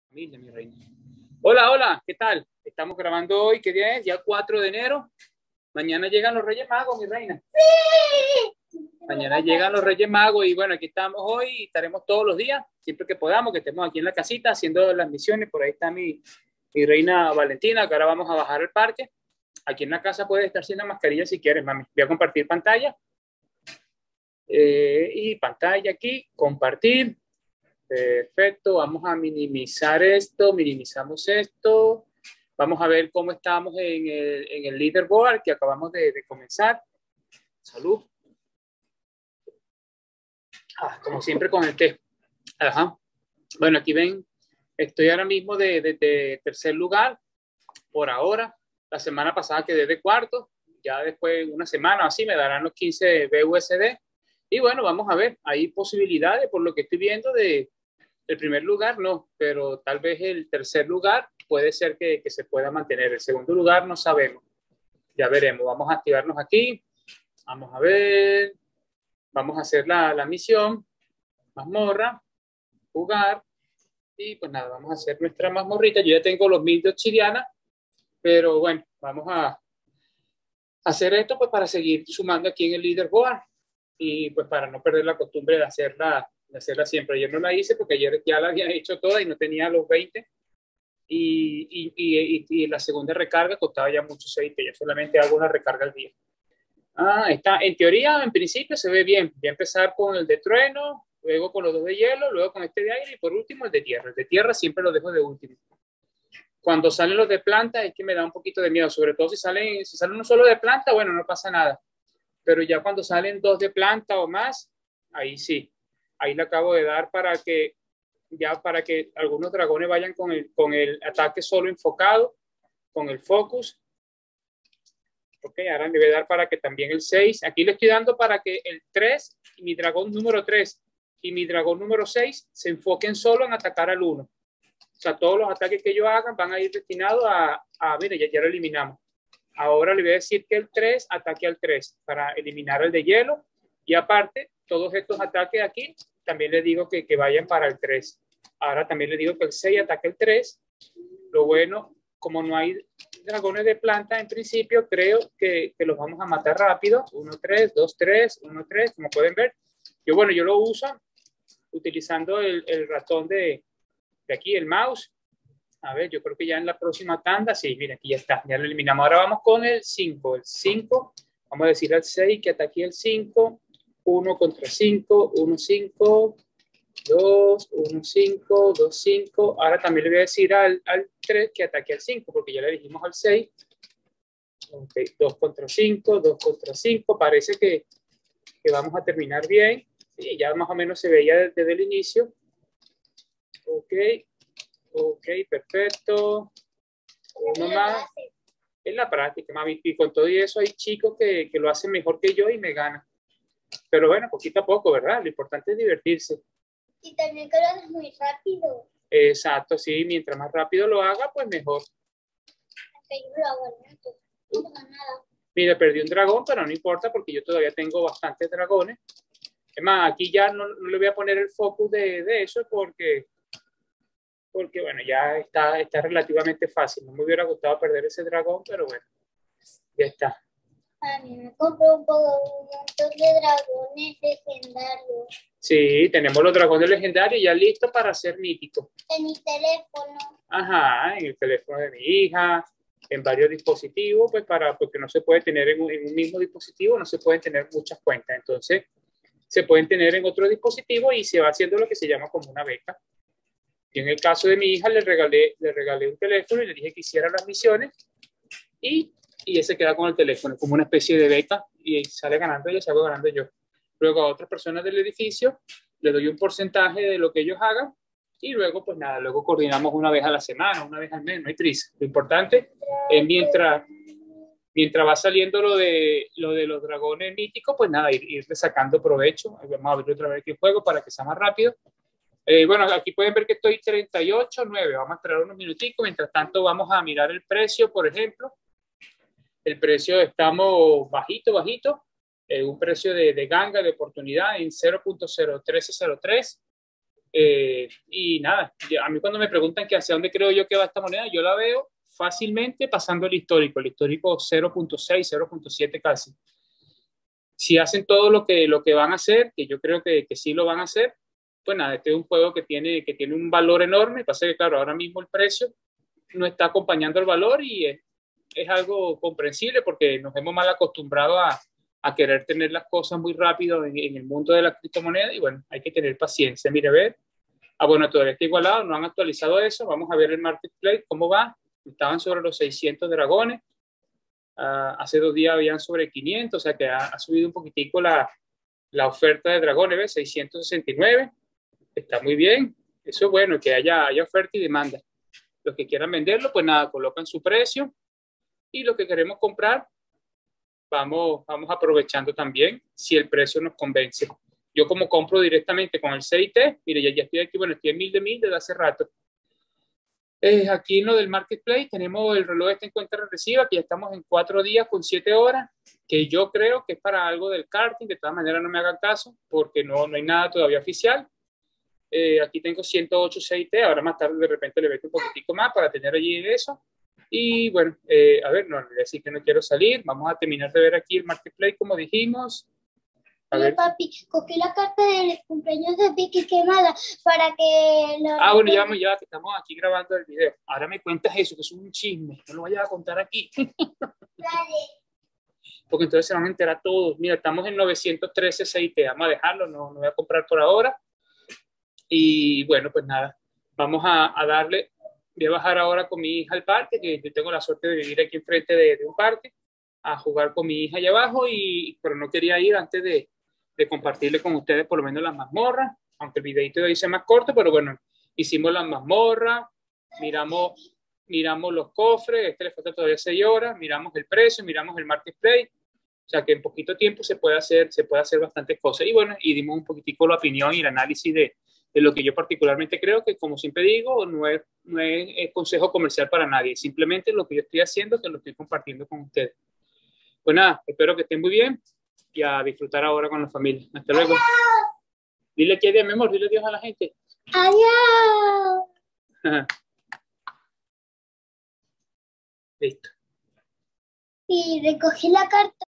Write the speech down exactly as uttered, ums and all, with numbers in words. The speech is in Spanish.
Familia, mi reina. Hola, hola, ¿qué tal? Estamos grabando hoy, ¿qué día es? Ya cuatro de enero. Mañana llegan los Reyes Magos, mi reina. Sí. Mañana llegan los Reyes Magos y bueno, aquí estamos hoy y estaremos todos los días, siempre que podamos, que estemos aquí en la casita haciendo las misiones. Por ahí está mi, mi reina Valentina, que ahora vamos a bajar al parque. Aquí en la casa puedes estar sin la mascarilla si quieres, mami. Voy a compartir pantalla. Eh, y pantalla aquí, compartir. Perfecto, vamos a minimizar esto, minimizamos esto. Vamos a ver cómo estamos en el, en el leaderboard que acabamos de, de comenzar. Salud. Ah, como siempre con el té. Ajá. Bueno, aquí ven, estoy ahora mismo de, de, de tercer lugar por ahora. La semana pasada quedé de cuarto. Ya después, una semana así, me darán los quince B U S D. Y bueno, vamos a ver, hay posibilidades por lo que estoy viendo de el primer lugar, no, pero tal vez el tercer lugar puede ser que, que se pueda mantener. El segundo lugar no sabemos. Ya veremos. Vamos a activarnos aquí. Vamos a ver. Vamos a hacer la, la misión. Mazmorra. Jugar. Y pues nada, vamos a hacer nuestra mazmorrita. Yo ya tengo los mil de obsidiana. Pero bueno, vamos a hacer esto pues para seguir sumando aquí en el leaderboard. Y pues para no perder la costumbre de hacerla, de hacerla siempre. Ayer no la hice porque ayer ya la había hecho toda y no tenía los veinte. Y, y, y, y la segunda recarga costaba ya mucho aceite. Yo solamente hago una recarga al día. Ah, está. En teoría, en principio se ve bien. Voy a empezar con el de trueno, luego con los dos de hielo, luego con este de aire y por último el de tierra. El de tierra siempre lo dejo de último. Cuando salen los de planta es que me da un poquito de miedo, sobre todo si salen, si sale uno solo de planta, bueno, no pasa nada. Pero ya cuando salen dos de planta o más, ahí sí. Ahí le acabo de dar para que ya para que algunos dragones vayan con el, con el ataque solo enfocado, con el focus. Ok, ahora me voy a dar para que también el seis, aquí le estoy dando para que el tres, y mi dragón número tres y mi dragón número seis se enfoquen solo en atacar al uno. O sea, todos los ataques que ellos hagan van a ir destinados a, a mire, ya, ya lo eliminamos. Ahora le voy a decir que el tres ataque al tres para eliminar el de hielo. Y aparte, todos estos ataques aquí, también les digo que, que vayan para el tres. Ahora también les digo que el seis ataque el tres. Lo bueno, como no hay dragones de planta en principio, creo que, que los vamos a matar rápido. uno tres, dos tres, uno tres, como pueden ver. Yo, bueno, yo lo uso utilizando el, el ratón de, de aquí, el mouse. A ver, yo creo que ya en la próxima tanda, sí, mira, aquí ya está, ya lo eliminamos. Ahora vamos con el cinco. El cinco, vamos a decir al seis que ataque el cinco. uno contra cinco, uno, cinco, dos, uno, cinco, dos, cinco. Ahora también le voy a decir al, al tres que ataque al cinco, porque ya le dijimos al seis. Ok, dos contra cinco, dos contra cinco. Parece que, que vamos a terminar bien. Sí, ya más o menos se veía desde, desde el inicio. Ok. Ok, perfecto. Uno más. Es la práctica, mami. Y con todo y eso hay chicos que, que lo hacen mejor que yo y me ganan. Pero bueno, poquito a poco, ¿verdad? Lo importante es divertirse. Y también que lo haces muy rápido. Exacto, sí. Mientras más rápido lo haga, pues mejor. Aunque yo lo hago lento. No pasa nada. Mira, perdí un dragón, pero no importa porque yo todavía tengo bastantes dragones. Es más, aquí ya no, no le voy a poner el focus de, de eso porque... porque bueno, ya está, está relativamente fácil. No me hubiera gustado perder ese dragón, pero bueno, ya está. A mí me compró un, poco, un montón de dragones legendarios. Sí, tenemos los dragones legendarios ya listos para ser míticos. En mi teléfono. Ajá, en el teléfono de mi hija, en varios dispositivos, pues para, porque no se puede tener en un, en un mismo dispositivo, no se pueden tener muchas cuentas. Entonces, se pueden tener en otro dispositivo y se va haciendo lo que se llama como una beca. Y en el caso de mi hija le regalé, le regalé un teléfono y le dije que hiciera las misiones y, y ella se queda con el teléfono como una especie de beca y sale ganando ella y salgo ganando yo. Luego a otras personas del edificio le doy un porcentaje de lo que ellos hagan y luego pues nada, luego coordinamos una vez a la semana, una vez al mes, no hay prisa. Lo importante es mientras, mientras va saliendo lo de, lo de los dragones míticos, pues nada, ir, ir sacando provecho. Vamos a abrir otra vez aquí el juego para que sea más rápido. Eh, bueno, aquí pueden ver que estoy treinta y ocho nueve. Vamos a esperar unos minuticos. Mientras tanto, vamos a mirar el precio, por ejemplo. El precio estamos bajito, bajito. Eh, un precio de, de ganga, de oportunidad en cero punto cero uno tres cero tres. Eh, y nada, a mí cuando me preguntan que hacia dónde creo yo que va esta moneda, yo la veo fácilmente pasando el histórico, el histórico cero punto seis, cero punto siete casi. Si hacen todo lo que, lo que van a hacer, que yo creo que, que sí lo van a hacer, pues nada, este es un juego que tiene, que tiene un valor enorme. Pasa que, claro, ahora mismo el precio no está acompañando el valor y es, es algo comprensible porque nos hemos mal acostumbrado a, a querer tener las cosas muy rápido en, en el mundo de la criptomoneda y bueno, hay que tener paciencia. Mire, a ver, ah, bueno, todavía está igualado, no han actualizado eso. Vamos a ver el marketplace, cómo va. Estaban sobre los seiscientos dragones. Uh, hace dos días habían sobre quinientos, o sea que ha, ha subido un poquitico la, la oferta de dragones, ¿ves? seiscientos sesenta y nueve, está muy bien. Eso es bueno, que haya, haya oferta y demanda. Los que quieran venderlo, pues nada, colocan su precio y los que queremos comprar, vamos, vamos aprovechando también si el precio nos convence. Yo como compro directamente con el C I T, mire, ya, ya estoy aquí, bueno, estoy en mil de mil desde hace rato. Eh, aquí en lo del marketplace tenemos el reloj este en cuenta regresiva, que ya estamos en cuatro días con siete horas, que yo creo que es para algo del karting. De todas maneras no me hagan caso porque no, no hay nada todavía oficial. Eh, aquí tengo ciento ocho C I T, ahora más tarde de repente le meto un poquitico más para tener allí eso. Y bueno, eh, a ver, no, voy a decir que no quiero salir. Vamos a terminar de ver aquí el marketplace como dijimos. A ver. Papi, cogí la carta del cumpleaños de Vicky quemada para que... Lo... Ah, bueno, ya, ya que estamos aquí grabando el video. Ahora me cuentas eso, que es un chisme. No lo vayas a contar aquí. Dale. Porque entonces se van a enterar todos. Mira, estamos en novecientos trece C I T. Vamos a dejarlo, no, no voy a comprar por ahora. Y bueno, pues nada, vamos a, a darle. Voy a bajar ahora con mi hija al parque, que yo tengo la suerte de vivir aquí enfrente de, de un parque, a jugar con mi hija allá abajo, y, pero no quería ir antes de, de compartirle con ustedes por lo menos las mazmorras, aunque el videito de hoy sea más corto, pero bueno, hicimos las mazmorras, miramos, miramos los cofres, este le falta todavía seis horas, miramos el precio, miramos el marketplace, o sea que en poquito tiempo se puede hacer, se puede hacer bastantes cosas, y bueno, y dimos un poquitico la opinión y el análisis de, de lo que yo particularmente creo, que como siempre digo, no es, no es consejo comercial para nadie, simplemente lo que yo estoy haciendo, que lo estoy compartiendo con ustedes. Pues nada, espero que estén muy bien y a disfrutar ahora con la familia. Hasta luego. Adiós. Dile que adiós, mi amor, dile adiós a la gente. Adiós. Listo. Y recogí la carta.